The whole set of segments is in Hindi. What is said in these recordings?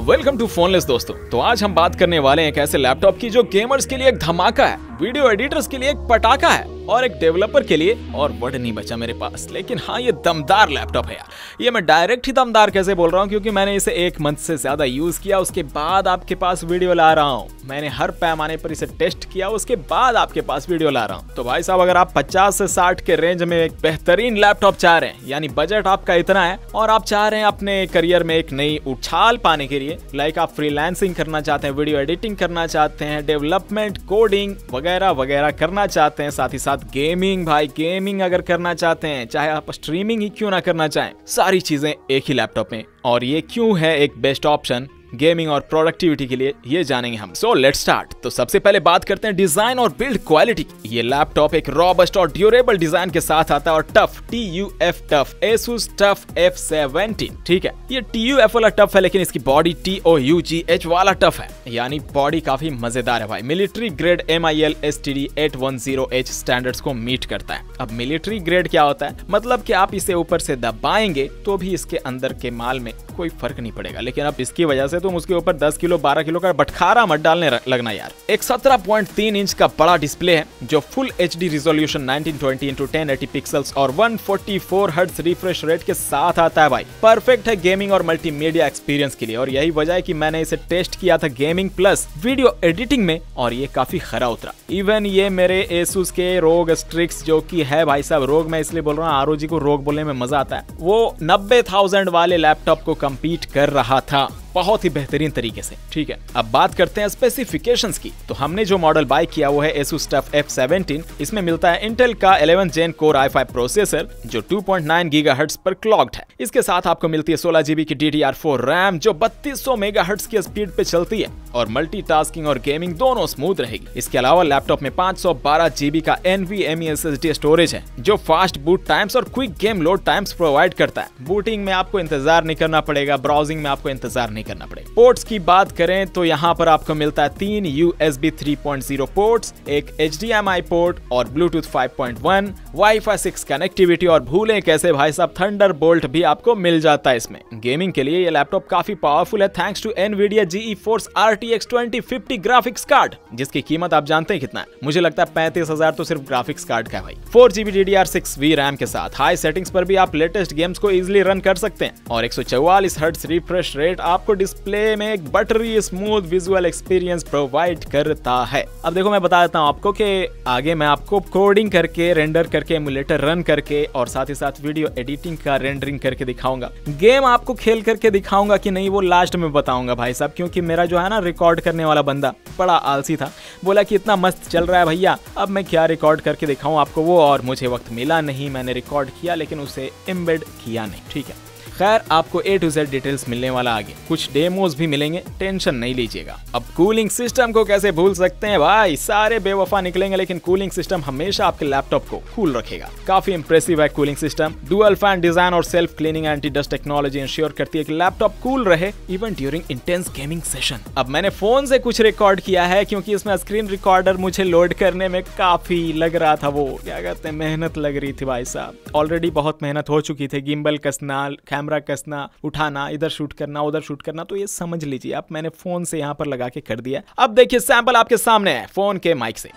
वेलकम टू फोनलेस दोस्तों। तो आज हम बात करने वाले हैं एक ऐसे लैपटॉप की जो गेमर्स के लिए एक धमाका है, वीडियो एडिटर्स के लिए एक पटाखा है और एक डेवलपर के लिए और वर्ड नहीं बचा मेरे पास। लेकिन हाँ, ये दमदार लैपटॉप है यार। ये मैं डायरेक्ट ही दमदार कैसे बोल रहा हूँ, क्योंकि मैंने इसे 1 मंथ से ज्यादा यूज किया, उसके बाद आपके पास वीडियो ला रहा हूँ। मैंने हर पैमाने पर इसे टेस्ट किया, उसके बाद आपके पास वीडियो ला रहा हूँ। तो भाई साहब, अगर आप 50 से 60 के रेंज में एक बेहतरीन लैपटॉप चाह रहे हैं, यानी बजट आपका इतना है और आप चाह रहे हैं अपने करियर में एक नई उछाल पाने के लिए, लाइक आप फ्रीलांसिंग करना चाहते हैं, वीडियो एडिटिंग करना चाहते हैं, डेवलपमेंट, कोडिंग वगैरह वगैरह करना चाहते हैं, साथ ही साथ गेमिंग, भाई गेमिंग अगर करना चाहते हैं, चाहे आप स्ट्रीमिंग ही क्यों ना करना चाहें, सारी चीजें एक ही लैपटॉप में। और ये क्यों है एक बेस्ट ऑप्शन गेमिंग और प्रोडक्टिविटी के लिए, ये जानेंगे हम। So let's start. तो सबसे पहले बात करते हैं डिजाइन और बिल्ड क्वालिटी। ये लैपटॉप एक रॉबस्ट और ड्यूरेबल डिजाइन के साथ आता है और TUF, TUF TUF, Asus TUF F17। ठीक है, ये TUF वाला टफ है, लेकिन इसकी बॉडी TOUGH वाला टफ है, यानी बॉडी काफी मजेदार है भाई। Military grade MIL STD 810H standards को मीट करता है। अब मिलिट्री ग्रेड क्या होता है, मतलब कि आप इसे ऊपर से दबाएंगे तो भी इसके अंदर के माल में कोई फर्क नहीं पड़ेगा, लेकिन अब इसकी वजह से तुम उसके ऊपर 10 किलो 12 किलो का बटखारा मत डालने लगना यार। एक 17.3 इंच का बड़ा डिस्प्ले है जो full HD resolution 1920x1080 pixels और 144 हर्ट्ज रिफ्रेश रेट के साथ आता है भाई। परफेक्ट है गेमिंग और मल्टीमीडिया एक्सपीरियंस के लिए, और यही वजह है कि मैंने इसे टेस्ट किया था गेमिंग प्लस वीडियो एडिटिंग में और ये काफी खरा उतरा। इवन ये मेरे Asus के ROG Strix, जो कि है भाई साहब, ROG मैं इसलिए बोल रहा हूँ, ROG को ROG बोलने में मजा आता है, वो 90,000 वाले लैपटॉप को कम्पीट कर रहा था बहुत ही बेहतरीन तरीके से। ठीक है, अब बात करते हैं स्पेसिफिकेशंस की। तो हमने जो मॉडल बाय किया वो है Asus TUF F17। इसमें मिलता है इंटेल का 11th Gen Core i5 processor जो 2.9 GHz पर क्लॉक्ड है। इसके साथ आपको मिलती है 16 GB की DDR4 रैम जो 3200 MHz की स्पीड पे चलती है और मल्टीटास्किंग और गेमिंग दोनों स्मूथ रहेगी। इसके अलावा लैपटॉप में 512 GB का NVMe SSD स्टोरेज है जो फास्ट बूट टाइम्स और quick game load times provide करता है। बूटिंग में आपको इंतजार नहीं करना पड़ेगा, ब्राउजिंग में आपको इंतजार नहीं करना पड़ेगा। पोर्ट्स की बात करें तो यहाँ पर आपको मिलता है 3 USB 3.0 पोर्ट्स, एक HDMI पोर्ट और Bluetooth 5.1, Wi-Fi 6 कनेक्टिविटी, और भूलें कैसे भाई साहब, थंडरबोल्ट भी आपको मिल जाता है इसमें। गेमिंग के लिए ये लैपटॉप काफी पावरफुल है thanks to NVIDIA GeForce RTX 2050 graphics card, जिसकी कीमत आप जानते हैं कितना है। मुझे लगता है 35,000 तो सिर्फ ग्राफिक्स कार्ड का है भाई। 4GB DDR6V रैम के साथ हाई सेटिंग्स पर भी आप लेटेस्ट गेम्स को इजिली रन कर सकते हैं और 144 हर्ट्ज रिफ्रेश रेट आपको डिस्प्ले में एक buttery smooth visual experience provide करता है। अब देखो, मैं बता देता हूँ आपको कि आगे मैं आपको कोडिंग करके, रेंडर करके, एमुलेटर रन करके और साथ ही साथ वीडियो एडिटिंग का रेंडरिंग करके दिखाऊंगा। गेम आपको खेल करके दिखाऊंगा कि नहीं वो लास्ट में बताऊंगा भाई साहब, क्योंकि मेरा जो है ना रिकॉर्ड करने वाला बंदा बड़ा आलसी था, बोला कि इतना मस्त चल रहा है भैया, अब मैं क्या रिकॉर्ड करके दिखाऊं आपको वो, और मुझे वक्त मिला नहीं। मैंने रिकॉर्ड किया लेकिन उसे एम्बेड किया नहीं। ठीक है, खैर आपको A to Z डिटेल्स मिलने वाला आगे, कुछ डेमोज भी मिलेंगे, टेंशन नहीं लीजिएगा। अब कूलिंग सिस्टम को कैसे भूल सकते हैं भाई, सारे बेवफा निकलेंगे लेकिन कूलिंग सिस्टम हमेशा आपके लैपटॉप को कूल रखेगा। काफी इंप्रेसिव है cooling system. Dual fan design और self cleaning anti dust technology ensure करती है कि लैपटॉप कूल रहे even during intense gaming session. अब मैंने फोन से कुछ रिकॉर्ड किया है क्योंकि इसमें स्क्रीन रिकॉर्डर मुझे लोड करने में काफी लग रहा था, वो क्या कहते हैं, मेहनत लग रही थी भाई साहब। ऑलरेडी बहुत मेहनत हो चुकी थी, गिम्बल कसना, कैमरा कसना, उठाना, इधर शूट करना, उधर शूट करना, तो ये समझ लीजिए आप, मैंने फोन से यहाँ पर लगा के कर दिया। अब देखिए सैंपल आपके सामने है फोन के माइक से।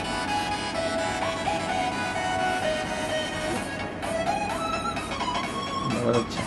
बहुत अच्छा।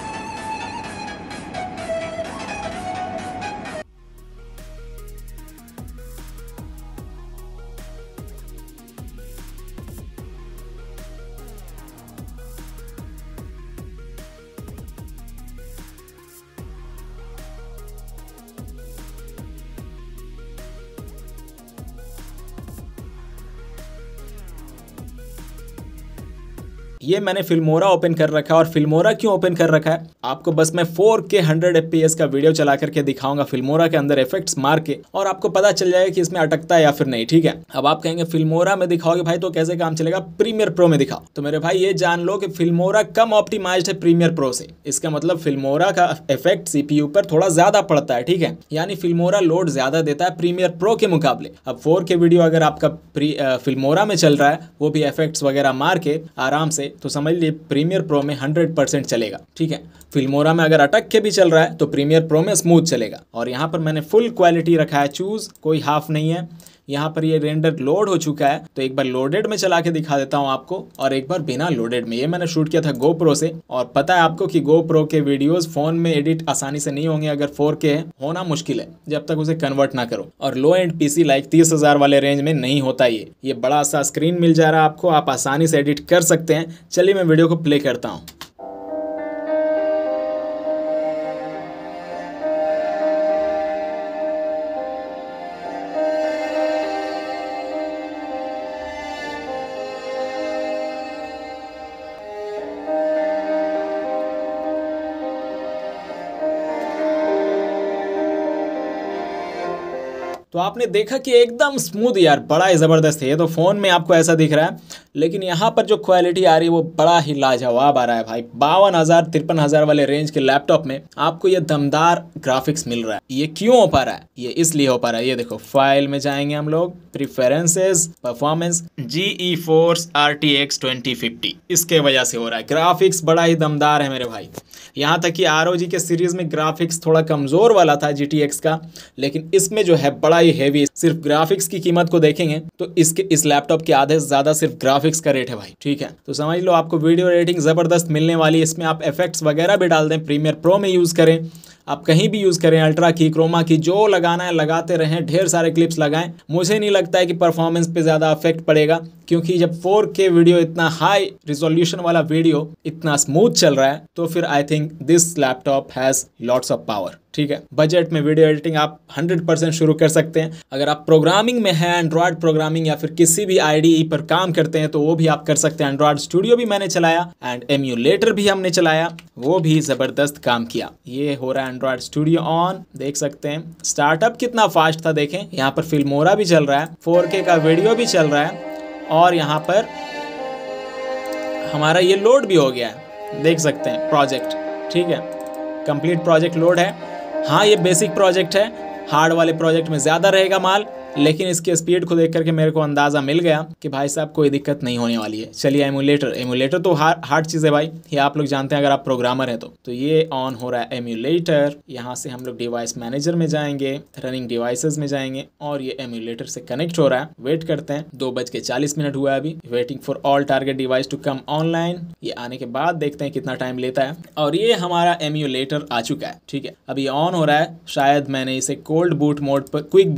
ये मैंने फिल्मोरा ओपन कर रखा है, और फिल्मोरा क्यों ओपन कर रखा है, आपको बस मैं 4K 100 FPS का वीडियो चला करके दिखाऊंगा फिल्मोरा के अंदर इफेक्ट्स मार के, और आपको पता चल जाएगा कि इसमें अटकता है या फिर नहीं। ठीक है, अब आप कहेंगे फिल्मोरा में दिखाओगे भाई तो कैसे काम चलेगा, प्रीमियर प्रो में दिखाओ। तो मेरे भाई ये जान लो कि फिल्मोरा कम ऑप्टिमाइज्ड है प्रीमियर प्रो से। इसका मतलब फिल्मोरा का इफेक्ट CPU पर थोड़ा ज्यादा पड़ता है। ठीक है, यानी फिल्मोरा लोड ज्यादा देता है प्रीमियर प्रो के मुकाबले। अब 4K वीडियो अगर आपका फिल्मोरा में चल रहा है, वो भी इफेक्ट्स वगैरह मार के आराम से, तो समझ लीजिए प्रीमियर प्रो में 100% चलेगा। ठीक है, फिल्मोरा में अगर अटक के भी चल रहा है तो प्रीमियर प्रो में स्मूथ चलेगा। और यहाँ पर मैंने फुल क्वालिटी रखा है चूज, कोई हाफ नहीं है। यहाँ पर ये रेंडर लोड हो चुका है, तो एक बार लोडेड में चला के दिखा देता हूँ आपको और एक बार बिना लोडेड में। ये मैंने शूट किया था GoPro से, और पता है आपको कि GoPro के वीडियोस फोन में एडिट आसानी से नहीं होंगे अगर 4K है, होना मुश्किल है जब तक उसे कन्वर्ट ना करो। और लो एंड PC लाइक 30,000 वाले रेंज में नहीं होता ये बड़ा सा स्क्रीन मिल जा रहा है आपको, आप आसानी से एडिट कर सकते हैं। चलिए मैं वीडियो को प्ले करता हूँ। तो आपने देखा कि एकदम स्मूथ यार, बड़ा ही ज़बरदस्त है। ये तो फ़ोन में आपको ऐसा दिख रहा है, लेकिन यहाँ पर जो क्वालिटी आ रही है वो बड़ा ही लाजवाब आ रहा है भाई। 52,000 53,000 वाले रेंज के लैपटॉप में आपको ये दमदार ग्राफिक्स मिल रहा है। ये क्यों हो पा रहा है? ये इसलिए हो पा रहा है, ये देखो फाइल में जाएंगे हम लोग, प्रीफरेंसेस, परफॉर्मेंस, GeForce RTX 2050, इसके वजह से हो रहा है। ग्राफिक्स बड़ा ही दमदार है मेरे भाई। यहाँ तक कि ROG के सीरीज में ग्राफिक्स थोड़ा कमज़ोर वाला था GTX का, लेकिन इसमें जो है बड़ा ही हैवी। सिर्फ ग्राफिक्स की कीमत को देखेंगे तो इस लैपटॉप के आधे से ज़्यादा सिर्फ ग्राफिक्स का रेट है भाई, ठीक है। तो समझ लो आपको वीडियो एडिटिंग ज़बरदस्त मिलने वाली है। इसमें आप इफेक्ट्स वगैरह भी डाल दें, प्रीमियर प्रो में यूज़ करें, आप कहीं भी यूज़ करें, अल्ट्रा की, क्रोमा की, जो लगाना है लगाते रहें, ढेर सारे क्लिप्स लगाएं। मुझे नहीं लगता है कि परफॉर्मेंस पे ज़्यादा इफेक्ट पड़ेगा, क्योंकि जब 4K वीडियो, इतना हाई रिजोल्यूशन वाला वीडियो इतना स्मूथ चल रहा है, तो फिर I think this laptop has lots of power, ठीक है। बजट में वीडियो एडिटिंग आप 100% शुरू कर सकते हैं। अगर आप प्रोग्रामिंग में हैं, एंड्रॉयड प्रोग्रामिंग या फिर किसी भी IDE पर काम करते हैं, तो वो भी आप कर सकते हैं। एंड्रॉयड स्टूडियो भी मैंने चलाया एंड एम्यूलेटर भी हमने चलाया, वो भी ज़बरदस्त काम किया। ये हो रहा है एंड्रॉयड स्टूडियो ऑन, देख सकते हैं। स्टार्टअप कितना फास्ट था देखें, यहाँ पर फिल्मोरा भी चल रहा है, 4K का वीडियो भी चल रहा है, और यहाँ पर हमारा ये लोड भी हो गया है, देख सकते हैं प्रोजेक्ट, ठीक है। कंप्लीट प्रोजेक्ट लोड है। हाँ ये बेसिक प्रोजेक्ट है, हार्ड वाले प्रोजेक्ट में ज़्यादा रहेगा माल, लेकिन इसके स्पीड को देख करके मेरे को अंदाज़ा मिल गया कि भाई साहब कोई दिक्कत नहीं होने वाली है। चलिए एमुलेटर तो हार्ड चीज़ है भाई, ये आप लोग जानते हैं अगर आप प्रोग्रामर हैं तो ये ऑन हो रहा है एमुलेटर। यहाँ से हम लोग डिवाइस मैनेजर में जाएंगे, रनिंग डिवाइसेस में जाएंगे, और ये एमुलेटर से कनेक्ट हो रहा है। वेट करते हैं, 2:40 हुआ है अभी। Waiting for all target device to come online. ये आने के बाद देखते हैं कितना टाइम लेता है। और ये हमारा एमुलेटर आ चुका है, ठीक है। अभी ऑन हो रहा है। शायद मैंने इसे कोल्ड बूट मोड पर, क्विक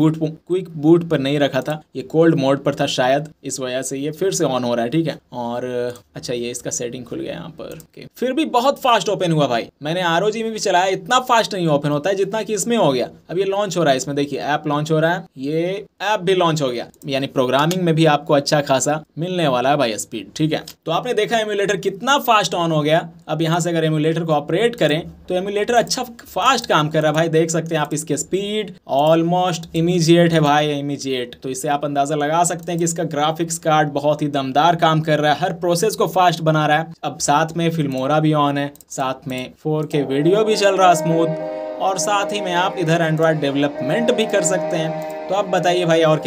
बूट पर नहीं रखा था, ये कोल्ड मोड पर था शायद, इस वजह से ये फिर से ऑन हो रहा है, ठीक है। और अच्छा ये इसका सेटिंग खुल गया यहाँ पर, फिर भी बहुत फास्ट ओपन हुआ भाई। मैंने ROG में भी चलाया, इतना फास्ट नहीं ओपन होता है जितना कि इसमें हो गया। अब ये लॉन्च हो रहा है, इसमें देखिए ऐप लॉन्च हो रहा है, ये ऐप भी लॉन्च हो गया, यानी प्रोग्रामिंग में भी आपको अच्छा खासा मिलने वाला है भाई स्पीड, ठीक है। तो आपने देखा एमुलेटर कितना फास्ट ऑन हो गया। अब यहाँ से अगर एमुलेटर को ऑपरेट करें तो एमुलेटर अच्छा फास्ट काम कर रहा है भाई, देख सकते हैं आप। इसके स्पीड ऑलमोस्ट इमीडिएट है भाई, इमीडिएट। तो इससे आप अंदाजा लगा सकते हैं कि इसका ग्राफिक्स कार्ड बहुत ही दमदार काम कर रहा है, हर प्रोसेस को फास्ट बना रहा है। अब साथ में फिल्मोरा भी ऑन है, साथ में 4K वीडियो भी चल रहा है स्मूथ, और साथ ही में आप इधर एंड्रॉयड डेवलपमेंट भी कर सकते हैं। तो आप बताइए भाई और क्या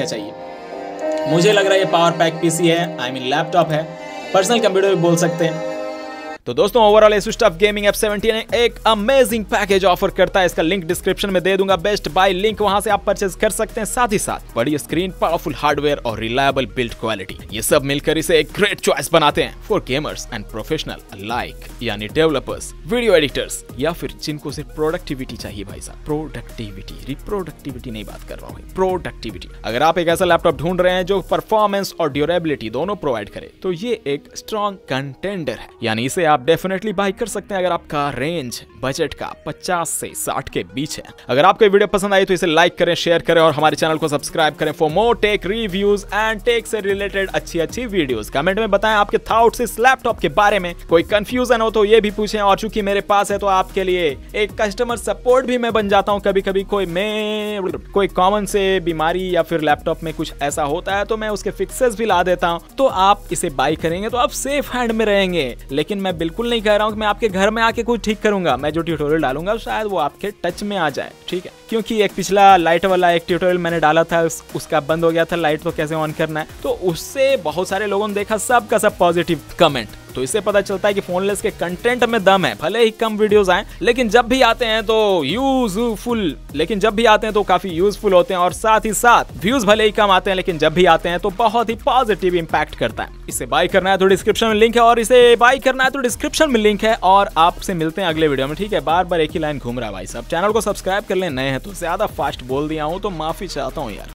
चाहिए। मुझे लग रहा है ये पावर पैक PC है, आई मीन लैपटॉप है, पर्सनल कंप्यूटर भी बोल सकते हैं। तो दोस्तों overall ASUS TUF Gaming F17 एक अमेजिंग पैकेज ऑफर करता है। इसका लिंक डिस्क्रिप्शन में दे दूंगा, बेस्ट बाय लिंक, वहां से आप परचेज कर सकते हैं। साथ ही साथ बड़ी स्क्रीन, पावरफुल हार्डवेयर और रिलायबल बिल्ड क्वालिटी, ये सब मिलकर इसे एक ग्रेट चॉइस बनाते हैं for gamers and professional alike, यानी डेवलपर्स, वीडियो एडिटर्स, या फिर जिनको सिर्फ प्रोडक्टिविटी चाहिए भाई साहब। प्रोडक्टिविटी, रिप्रोडक्टिविटी नहीं बात कर रहा हूँ, प्रोडक्टिविटी। अगर आप एक ऐसा लैपटॉप ढूंढ रहे हैं जो परफॉर्मेंस और ड्यूरेबिलिटी दोनों प्रोवाइड करे, तो ये एक स्ट्रॉन्ग कंटेंडर है, यानी इसे आप डेफिनेटली बाय कर सकते हैं अगर आपका रेंज बजट का 50 से 60 के बीच है। अगर आपको ये वीडियो पसंद आई तो इसे लाइक करें, शेयर करें और हमारे चैनल को सब्सक्राइब करें for more tech reviews and tech से रिलेटेड अच्छी वीडियोस। कमेंट में बताएं आपके थॉट्स इस लैपटॉप के बारे में, कोई कंफ्यूजन हो तो ये भी पूछें। और चूंकि मेरे पास है तो आपके लिए एक कस्टमर सपोर्ट भी मैं बन जाता हूँ। कभी कोई कॉमन से बीमारी या फिर लैपटॉप में कुछ ऐसा होता है तो मैं उसके फिक्सेस भी ला देता हूँ। तो आप इसे बाय करेंगे तो आप सेफ हैंड में रहेंगे। लेकिन मैं बिल्कुल नहीं कह रहा हूँ कि मैं आपके घर में आके कुछ ठीक करूंगा। मैं जो ट्यूटोरियल डालूंगा शायद वो आपके टच में आ जाए, ठीक है। क्योंकि एक पिछला लाइट वाला एक ट्यूटोरियल मैंने डाला था, उसका बंद हो गया था लाइट, तो कैसे ऑन करना है, तो उससे बहुत सारे लोगों ने देखा, सबका सब पॉजिटिव कमेंट। तो इससे पता चलता है कि फोनलेस के कंटेंट में दम है। भले ही कम वीडियोस आए, लेकिन जब भी आते हैं तो काफी यूजफुल होते हैं, और साथ ही साथ व्यूज भले ही कम आते हैं, लेकिन जब भी आते हैं तो बहुत ही पॉजिटिव इंपैक्ट करता है। इसे बाय करना है तो डिस्क्रिप्शन में लिंक है, और आपसे मिलते हैं अगले वीडियो में, ठीक है। बार बार एक ही लाइन घूम रहा है भाई साहब। चैनल को सब्सक्राइब कर लें, नए हैं तो ज्यादा फास्ट बोल दिया हूं तो माफी चाहता हूं यार।